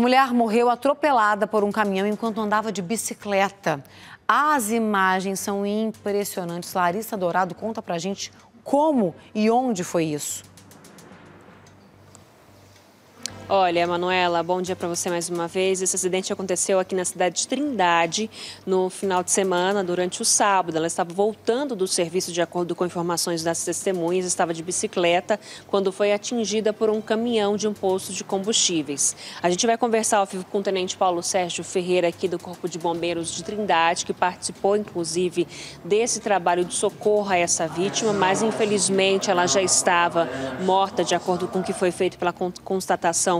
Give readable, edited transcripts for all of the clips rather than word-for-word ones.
Mulher morreu atropelada por um caminhão enquanto andava de bicicleta. As imagens são impressionantes. Larissa Dourado conta pra gente como e onde foi isso. Olha, Manuela, bom dia para você mais uma vez. Esse acidente aconteceu aqui na cidade de Trindade no final de semana, durante o sábado. Ela estava voltando do serviço, de acordo com informações das testemunhas, estava de bicicleta quando foi atingida por um caminhão de um posto de combustíveis. A gente vai conversar ao vivo com o tenente Paulo Sérgio Ferreira, aqui do Corpo de Bombeiros de Trindade, que participou, inclusive, desse trabalho de socorro a essa vítima, mas, infelizmente, ela já estava morta, de acordo com o que foi feito pela constatação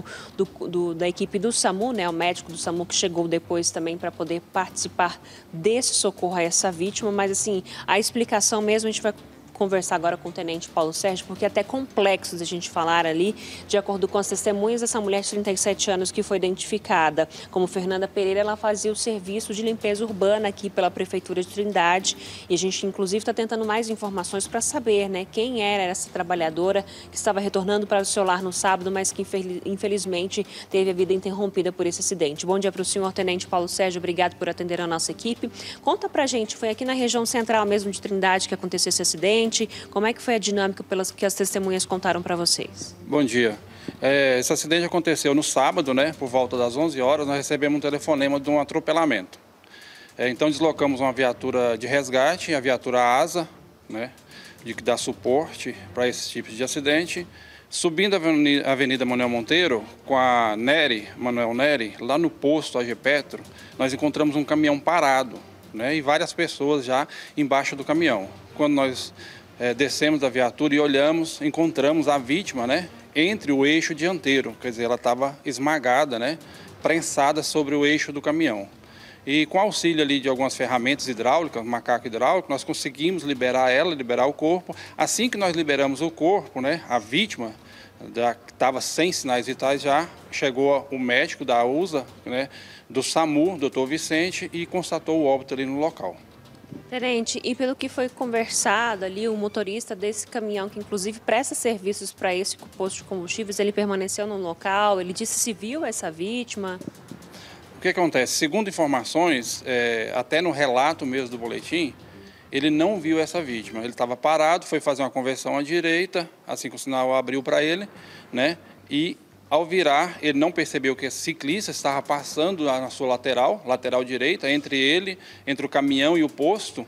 da equipe do SAMU, né, o médico do SAMU que chegou depois também para poder participar desse socorro a essa vítima, mas assim, a explicação mesmo a gente vai conversar agora com o tenente Paulo Sérgio, porque é até complexo a gente falar ali, de acordo com as testemunhas, essa mulher de 37 anos que foi identificada como Fernanda Pereira, ela fazia o serviço de limpeza urbana aqui pela Prefeitura de Trindade, e a gente inclusive está tentando mais informações para saber, né, quem era essa trabalhadora que estava retornando para o seu lar no sábado, mas que infelizmente teve a vida interrompida por esse acidente. Bom dia para o senhor, tenente Paulo Sérgio, obrigado por atender a nossa equipe. Conta pra gente, foi aqui na região central mesmo de Trindade que aconteceu esse acidente? Como é que foi a dinâmica pelas que as testemunhas contaram para vocês? Bom dia. Esse acidente aconteceu no sábado, né? Por volta das 11 horas, nós recebemos um telefonema de um atropelamento. Então deslocamos uma viatura de resgate, a viatura ASA, né? De dar suporte para esse tipo de acidente. Subindo a Avenida Manuel Monteiro, com a Manuel Neri, lá no posto AG Petro, nós encontramos um caminhão parado, né? E várias pessoas já embaixo do caminhão. Quando nós descemos da viatura e olhamos, encontramos a vítima, né, entre o eixo dianteiro, quer dizer, ela estava esmagada, né, prensada sobre o eixo do caminhão. E com auxílio ali de algumas ferramentas hidráulicas, macaco hidráulico, nós conseguimos liberar o corpo. Assim que nós liberamos o corpo, né, a vítima que estava sem sinais vitais já, chegou o médico da USA, né, do SAMU, doutor Vicente, e constatou o óbito ali no local. Tenente, e pelo que foi conversado ali, o motorista desse caminhão, que inclusive presta serviços para esse posto de combustíveis, ele permaneceu no local, ele disse se viu essa vítima? O que acontece? Segundo informações, até no relato mesmo do boletim, ele não viu essa vítima. Ele estava parado, foi fazer uma conversão à direita, assim que o sinal abriu para ele, né? E ao virar, ele não percebeu que esse ciclista estava passando na sua lateral direita, entre o caminhão e o posto,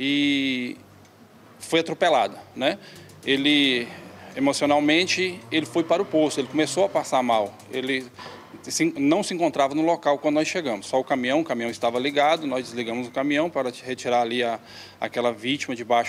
e foi atropelado, né? Ele, emocionalmente, ele foi para o posto, ele começou a passar mal. Ele não se encontrava no local quando nós chegamos, só o caminhão estava ligado, nós desligamos o caminhão para retirar ali aquela vítima debaixo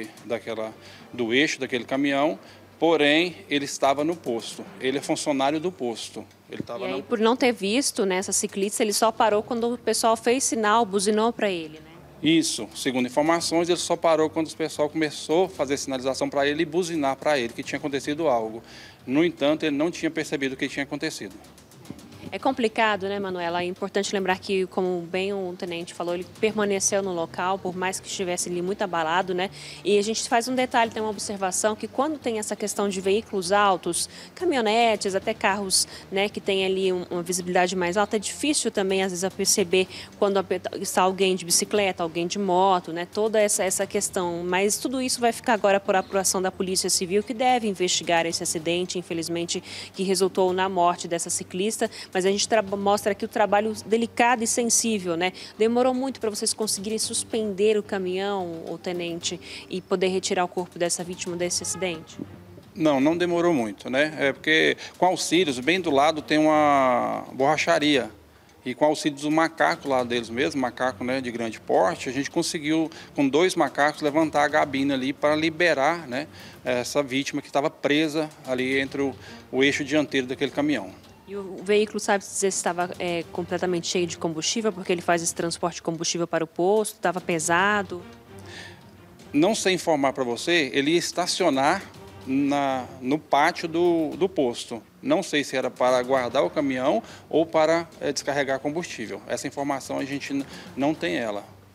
do eixo daquele caminhão. Porém, ele estava no posto, ele é funcionário do posto. E aí, por não ter visto, né, essa ciclista, ele só parou quando o pessoal fez sinal, buzinou para ele, né? Isso, segundo informações, ele só parou quando o pessoal começou a fazer sinalização para ele e buzinar para ele que tinha acontecido algo. No entanto, ele não tinha percebido o que tinha acontecido. É complicado, né, Manuela? É importante lembrar que, como bem o tenente falou, ele permaneceu no local, por mais que estivesse ali muito abalado, né? E a gente faz um detalhe, tem uma observação, que quando tem essa questão de veículos altos, caminhonetes, até carros, né, que tem ali uma visibilidade mais alta, é difícil também, às vezes, a perceber quando está alguém de bicicleta, alguém de moto, né? Toda essa questão. Mas tudo isso vai ficar agora por apuração da Polícia Civil, que deve investigar esse acidente, infelizmente, que resultou na morte dessa ciclista. Mas a gente mostra aqui o trabalho delicado e sensível, né? Demorou muito para vocês conseguirem suspender o caminhão, o tenente, e poder retirar o corpo dessa vítima desse acidente? Não demorou muito, né? Porque com auxílios, bem do lado tem uma borracharia. E com auxílio dos macacos lá deles mesmo, macaco, né, de grande porte, a gente conseguiu, com 2 macacos, levantar a gabina ali para liberar, né, essa vítima que estava presa ali entre o eixo dianteiro daquele caminhão. E o veículo, sabe dizer se estava completamente cheio de combustível, porque ele faz esse transporte de combustível para o posto, estava pesado? Não sei informar para você, ele ia estacionar no pátio do posto. Não sei se era para guardar o caminhão ou para descarregar combustível. Essa informação a gente não tem ela. Não, tá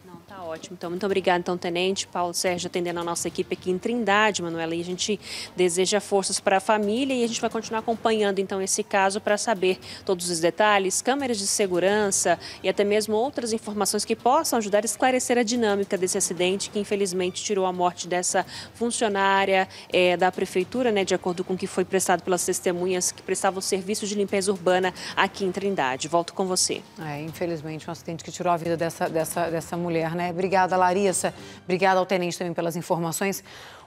Ótimo, então muito obrigada, então, Tenente Paulo Sérgio, atendendo a nossa equipe aqui em Trindade, Manuela, e a gente deseja forças para a família e a gente vai continuar acompanhando, então, esse caso para saber todos os detalhes, câmeras de segurança e até mesmo outras informações que possam ajudar a esclarecer a dinâmica desse acidente que, infelizmente, tirou a morte dessa funcionária da Prefeitura, né, de acordo com o que foi prestado pelas testemunhas que prestavam serviço de limpeza urbana aqui em Trindade. Volto com você. Infelizmente, um acidente que tirou a vida dessa mulher, né? Obrigada, Larissa. Obrigada ao Tenente também pelas informações.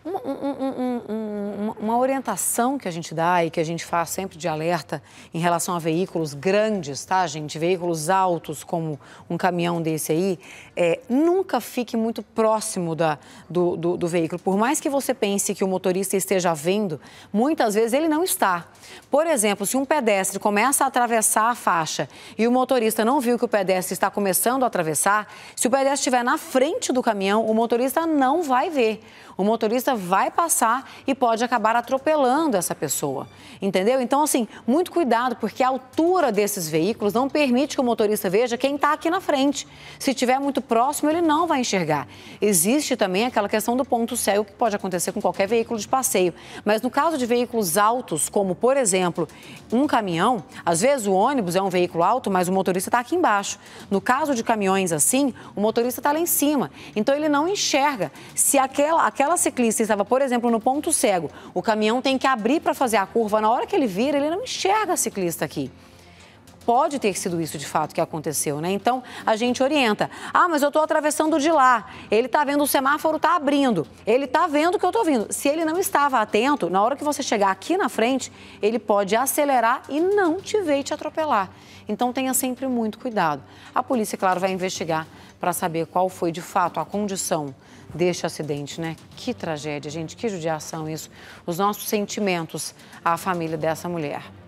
Uma orientação que a gente dá e que a gente faz sempre de alerta em relação a veículos grandes, tá, gente? Veículos altos, como um caminhão desse aí, nunca fique muito próximo do veículo. Por mais que você pense que o motorista esteja vendo, muitas vezes ele não está. Por exemplo, se um pedestre começa a atravessar a faixa e o motorista não viu que o pedestre está começando a atravessar, se o pedestre estiver na frente do caminhão, o motorista não vai ver. O motorista vai passar e pode acabar atropelando essa pessoa, entendeu? Então, assim, muito cuidado, porque a altura desses veículos não permite que o motorista veja quem está aqui na frente. Se estiver muito próximo, ele não vai enxergar. Existe também aquela questão do ponto cego, que pode acontecer com qualquer veículo de passeio. Mas no caso de veículos altos, como, por exemplo, um caminhão, às vezes o ônibus é um veículo alto, mas o motorista está aqui embaixo. No caso de caminhões assim, o motorista está lá em cima. Então, ele não enxerga. Se aquela ciclista estava, por exemplo, no ponto cego, o caminhão tem que abrir para fazer a curva. Na hora que ele vira, ele não enxerga a ciclista aqui. Pode ter sido isso de fato que aconteceu, né? Então, a gente orienta. Mas eu estou atravessando de lá. Ele está vendo o semáforo, está abrindo. Ele está vendo o que eu estou vindo. Se ele não estava atento, na hora que você chegar aqui na frente, ele pode acelerar e não te ver e te atropelar. Então, tenha sempre muito cuidado. A polícia, claro, vai investigar para saber qual foi de fato a condição deste acidente, né? Que tragédia, gente, que judiação isso. Os nossos sentimentos à família dessa mulher.